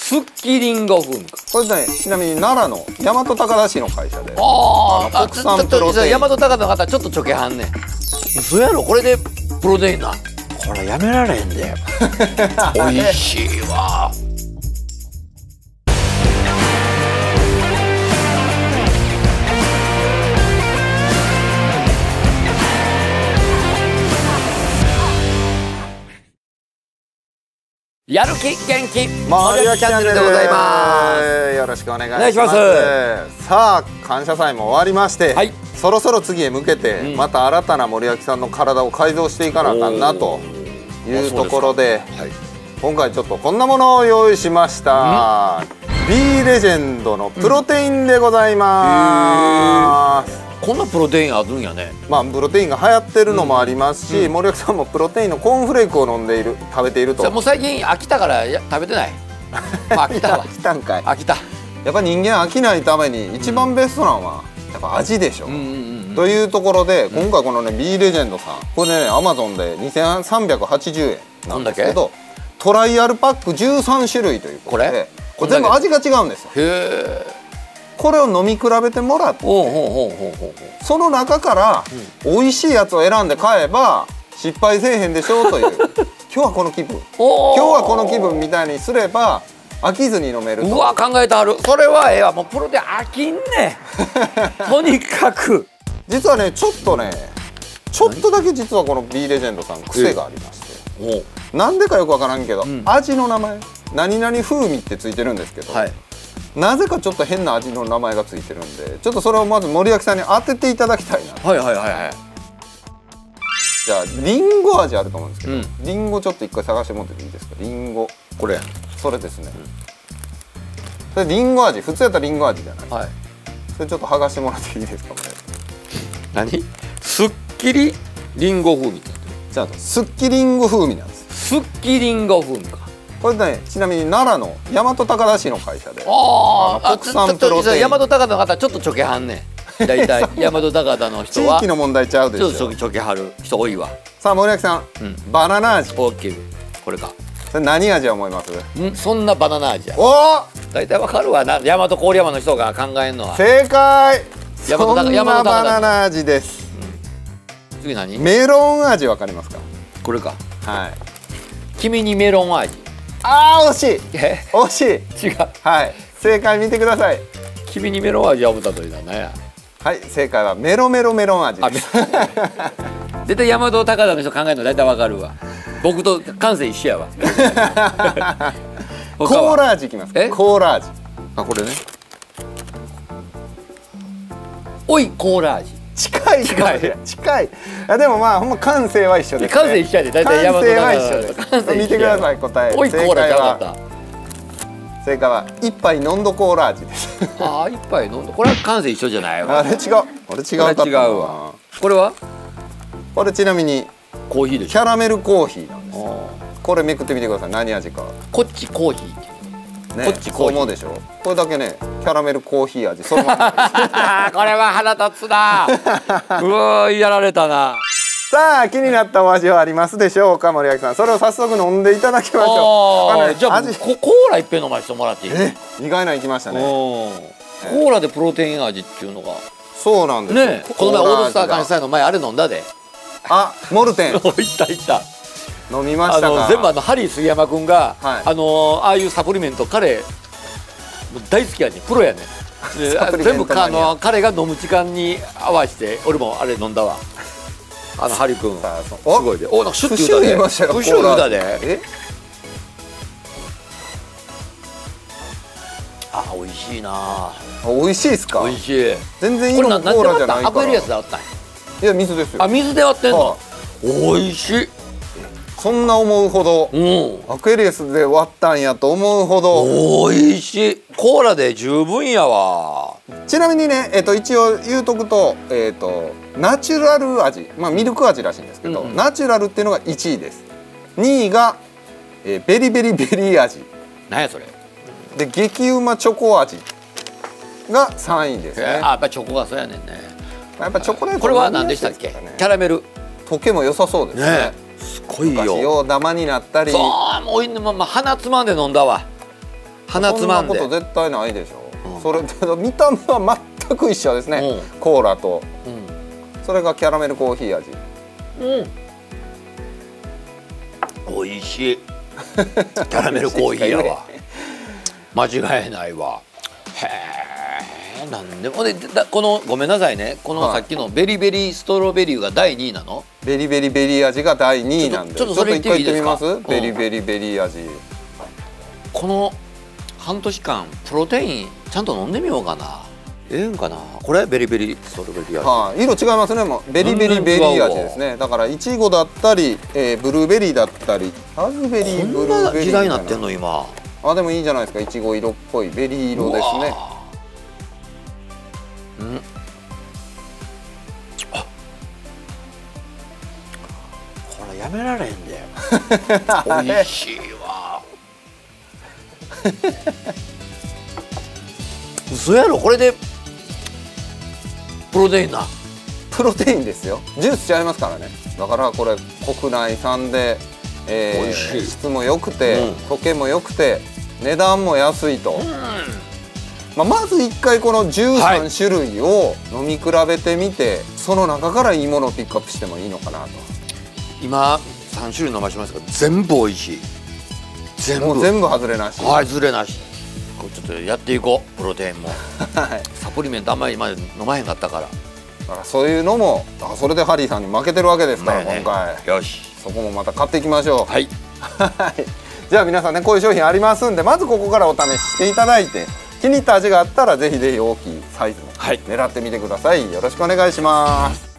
すっきりんご風味か。 これね、ちなみに奈良の大和高田市の会社で国産プロテイン。 大和高田の方ちょっとちょけはんねん。嘘やろ、これでプロテインな。これやめられへんで。美味しいわ。やる気元気森脇チャンネルでございます。 よろしくお願いします。さあ感謝祭も終わりまして、はい、そろそろ次へ向けて、また新たな森脇さんの体を改造していかなあかんなというところで、はい、今回ちょっとこんなものを用意しました。B レジェンドのプロテインでございます。 こんなプロテインあるんやね。 まあプロテインが流行ってるのもありますし、森脇さんもプロテインのコーンフレークを食べていると。 もう最近飽きたから食べてない。飽きたわ。 飽きたんかい。 飽きた。 やっぱ人間飽きないために一番ベストなのはやっぱ味でしょ。というところで今回このね B レジェンドさん、これね Amazon で2380円なんですけど、トライアルパック13種類ということで、これ全部味が違うんですよ。へえ。これを飲み比べてもらって、その中から美味しいやつを選んで買えば失敗せえへんでしょうという、今日はこの気分、今日はこの気分みたいにすれば飽きずに飲めると。 うわ考えてある。それはええわ。もうプロで飽きんねとにかく実はねちょっとだけ実はこの B レジェンドさん癖がありまして、なんでかよくわからんけど、味の名前何々風味ってついてるんですけど、なぜかちょっと変な味の名前がついてるんで、ちょっとそれをまず森脇さんに当てていただきたいな。じゃあリンゴ味あると思うんですけど、リンゴちょっと一回探してもらっていいですか。リンゴ、 これそれですね。それリンゴ味、普通やったらリンゴ味じゃない。はい。それちょっと剥がしてもらっていいですか。これ何？すっきりリンゴ風味。 じゃあすっきりんご風味なんです。 すっきりんご風味か。 これね、ちなみに奈良の大和高田市の会社で国産プロテイン。大和高田の方ちょっとちょけはんねん。大体大和高田の人は地域の問題ちゃうでしょ。 ちょっとちょけはる人多いわ。 さあ森脇さん、バナナ味。 オッケー。これか。 それ何味思います？ そんなバナナ味や。 おお。 大体わかるわな。大和郡山の人が考えんのは。 正解。そんなバナナ味です。 次何？ メロン味わかりますか？ これか。 はい。 君にメロン味。 ああ惜しい。惜しい。 違う。 はい。正解見てください。 君にメロン味は思ったといいだね。 はい、正解はメロメロメロン味です。 絶対大和高田の人考えるの大体わかるわ。僕と感性一緒やわ。 コーラ味いきますか。コーラ味。 あ、これね。おいコーラ味。 近い。でもまあほんま感性は一緒です。 感性一緒やで。大体大和高田。 見てください答え。 おいコーラじゃなかった。 正解は一杯飲んどコーラ味です。 ああ、一杯飲んど。これは感性一緒じゃないわ。 あれ違う。俺違うかった。 違うわ。これは？ これちなみにコーヒーでしょ。 キャラメルコーヒーなんです。これめくってみてください。何味か。 こっちコーヒー。 ね、こっちコーヒーでしょ。これだけね、キャラメルコーヒー味。そのまま。 これは腹立つな。うわー、やられたな。 さあ気になったお味はありますでしょうか、森脇さん。それを早速飲んでいただきましょう。 じゃあコーラ一杯飲ませてもらっていい？ 意外ないきましたね。 コーラでプロテイン味っていうのが。 そうなんですね。この前オールスター感謝祭の前あれ飲んだで。 あ、モルテン。 いった。 飲みましたか。 全部ハリー杉山君がああいうサプリメント彼大好きやね。プロやね。全部彼が飲む時間に合わせて俺もあれ飲んだわ。ハリー君すごいで。お、なんかシュッて言うたで。シュッて言うたで。あ、美味しいな。 美味しいですか。 美味しい。 全然色もコーラじゃないから。 アクエリアスであったん。 いや水ですよ。 あ、水で割ってんの。美味しい。 そんな思うほど、アクエリアスで割ったんやと思うほど美味しい。コーラで十分やわ。 ちなみにね、一応言うとくと、ナチュラル味、まあミルク味らしいんですけど、ナチュラルっていうのが1位です。2位が、ベリベリベリー味。 何やそれ。 で激うまチョコ味が3位ですね。 やっぱチョコがそうやねんね。 やっぱチョコレート。 これは何でしたっけ？キャラメル。 溶けも良さそうですね。 すごいよ。 ようダマになったり。 そう、もう鼻つまんで飲んだわ。 鼻つまんで。 そんなこと絶対ないでしょ、それ見た目は全く一緒ですね、コーラと、それがキャラメルコーヒー味。 美味しい。キャラメルコーヒーやわ。間違いないわ。へえ、なんでもでこのごめんなさいね、このさっきのベリベリストロベリーが第2位なの？ ベリベリベリー味が第2位なんで、 ちょっとそれ言っていいですか？ ベリベリベリー味。 この半年間プロテインちゃんと飲んでみようかな。んかなこれベリベリストロベリー味。色違いますね。もうベリベリベリー味ですね。だからいちごだったり、ブルーベリーだったり、ラズベリー、ブルーベリー。 時代になってんの今。 でもいいじゃないですか。いちご色っぽいベリー色ですね。 これやめられへんで。美味しいわ。嘘やろこれでプロテインな。 プロテインですよ。ジュースちゃいますからね。だからこれ国内産で、質も良くて、溶けも良くて、値段も安いと。まず1回この13種類を飲み比べてみて、その中からいいものをピックアップしてもいいのかなと。 今3種類飲ましますけど全部美味しい。全部外れなし。 外れなし。こうちょっとやっていこう。プロテインもサプリメントあんまり今まで飲まへんかったから。 だからそういうのもそれでハリーさんに負けてるわけですから、今回よし、 そこもまた買っていきましょう。 はいじゃあ皆さんね、こういう商品ありますんで、まずここからお試ししていただいて、気に入った味があったらぜひぜひ大きいサイズも狙ってみてください。よろしくお願いします。